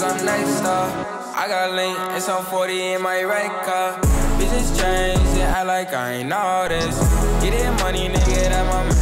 some nice stuff. I got link and some 40 in my right car. Bitches change and act like I ain't know this. Get it money, nigga, that my